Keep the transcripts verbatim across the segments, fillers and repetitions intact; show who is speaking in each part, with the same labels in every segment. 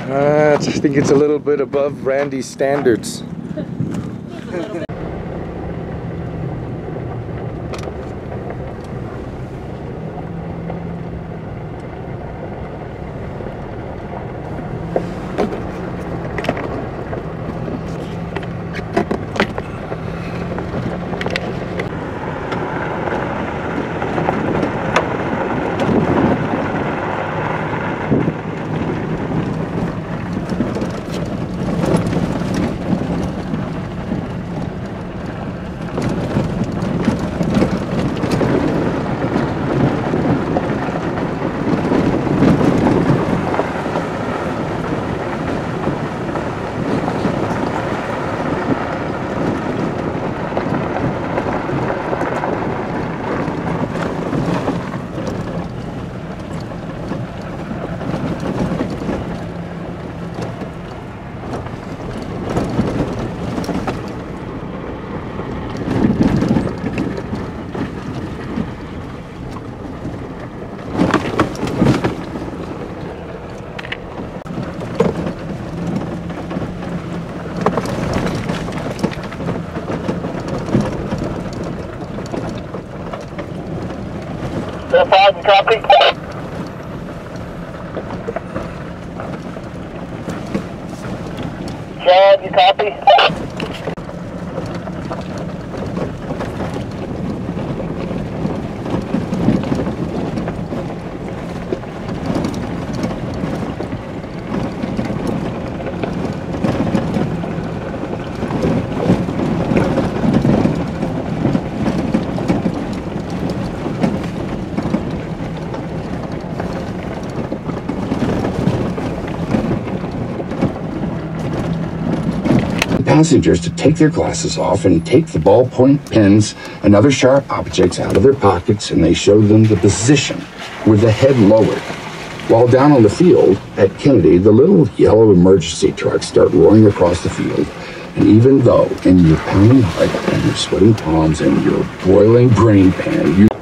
Speaker 1: Uh, I think it's a little bit above Randy's standards.
Speaker 2: Five, copy. Chad, you copy?
Speaker 3: Passengers to take their glasses off and take the ballpoint pens and other sharp objects out of their pockets, and they show them the position with the head lowered. While down on the field at Kennedy, the little yellow emergency trucks start roaring across the field, and even though in your pounding heart and your sweating palms and your boiling brain pan, you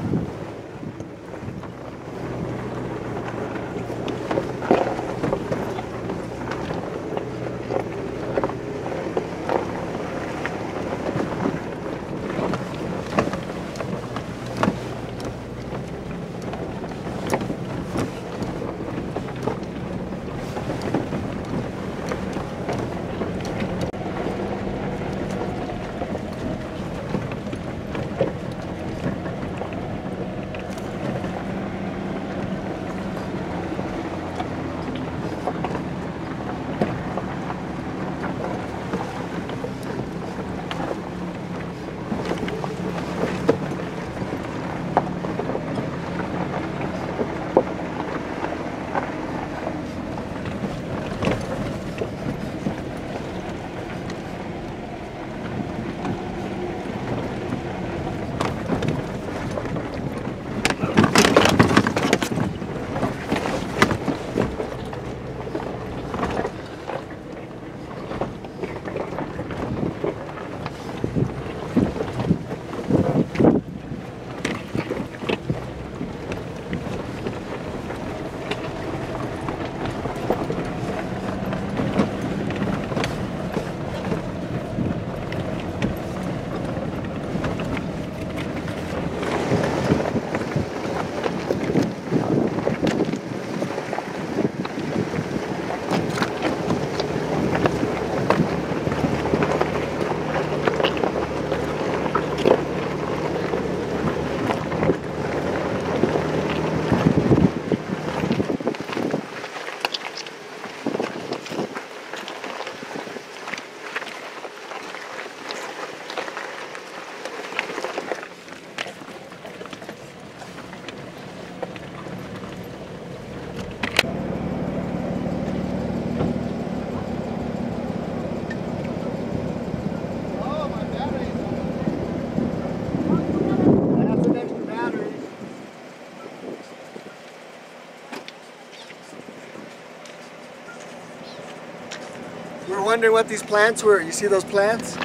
Speaker 4: We were wondering what these plants were. You see those plants?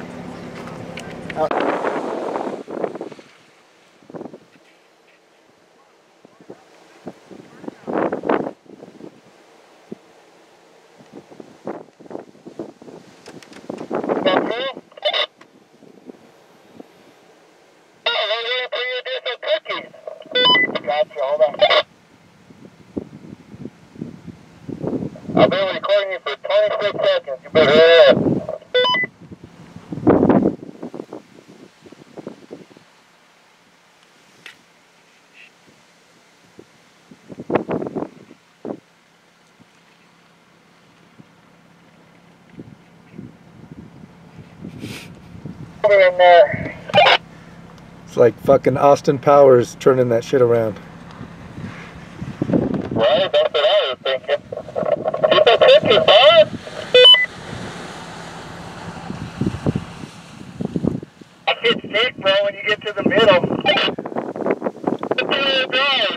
Speaker 4: Out.
Speaker 2: twenty-six seconds. You better hurry up. In there.
Speaker 1: It's like fucking Austin Powers turning that shit around.
Speaker 2: Right, that's what I was thinking. Keep it tricky, bud. I get sick, bro, when you get to the middle. It's